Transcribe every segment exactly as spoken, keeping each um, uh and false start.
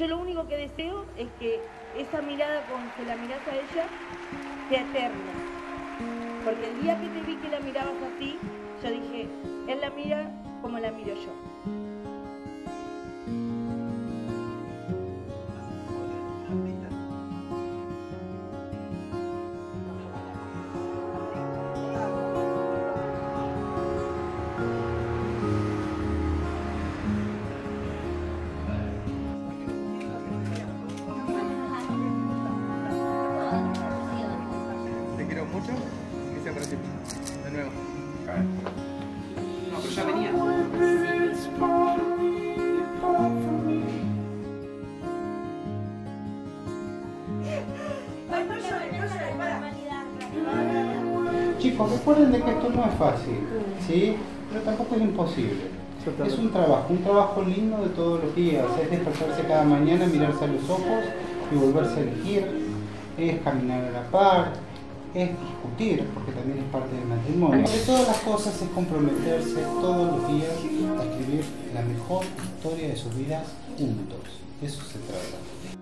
yo lo único que deseo es que esa mirada con que la mirás a ella sea eterna. Porque el día que te vi que la mirabas así, yo dije, él la mira como la miro yo. Te quiero mucho y sea para ti. De nuevo. No, pero ya venía. Chicos, recuerden de que esto no es fácil, ¿sí? Pero tampoco es imposible. Es un trabajo, un trabajo lindo de todos los días. Es despertarse cada mañana, mirarse a los ojos y volverse a elegir. Es caminar a la par, es discutir, porque también es parte del matrimonio. De todas las cosas es comprometerse todos los días a escribir la mejor historia de sus vidas juntos. De eso se trata.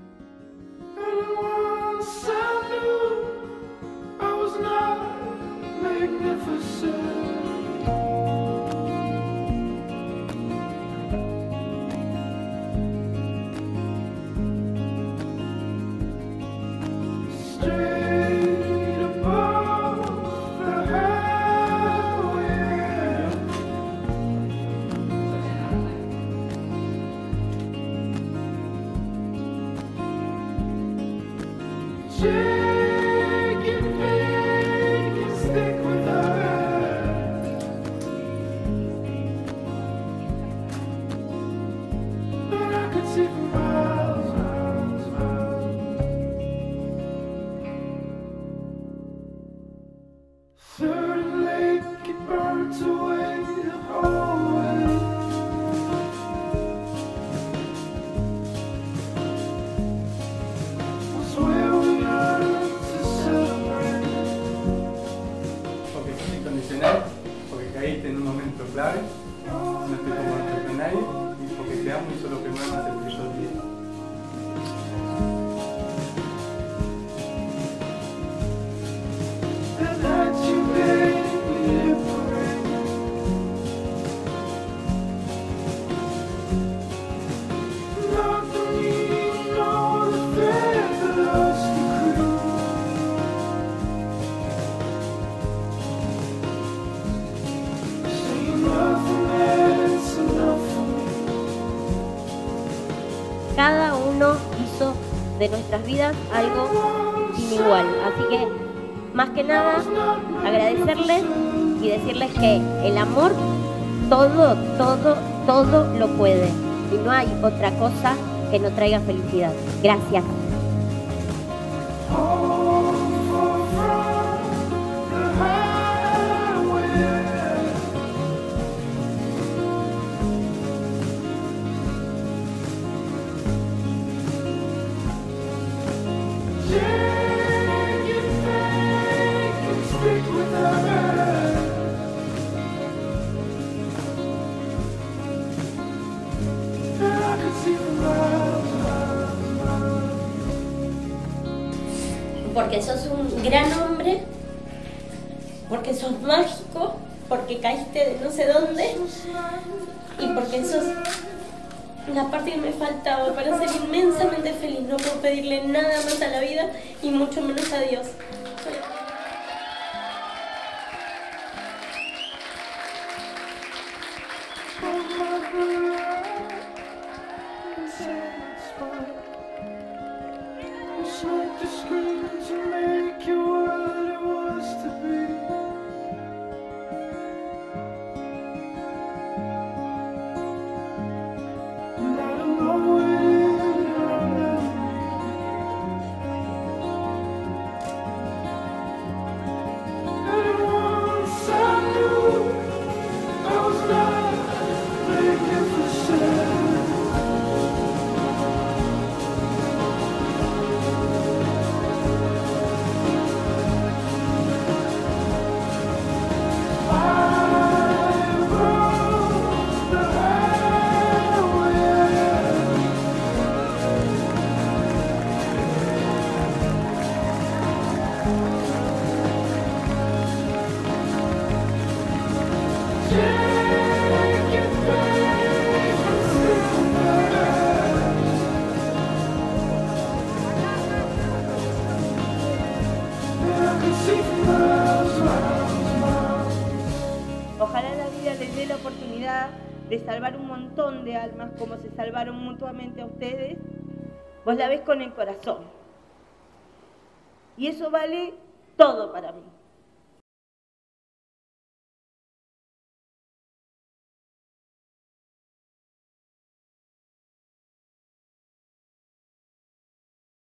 Porque caíste en un momento clave, no estoy tomando con nadie, y porque te amo y solo que me amas el que yo olvidé. Cada uno hizo de nuestras vidas algo sin igual. Así que, más que nada, agradecerles y decirles que el amor todo, todo, todo lo puede. Y no hay otra cosa que no traiga felicidad. Gracias. Porque sos un gran hombre, porque sos mágico, porque caíste de no sé dónde y porque sos la parte que me faltaba para ser inmensamente feliz. No puedo pedirle nada más a la vida y mucho menos a Dios. ojalá la vida les dé la oportunidad de salvar un montón de almas como se salvaron mutuamente a ustedes, vos la ves con el corazón. Y eso vale todo para mí.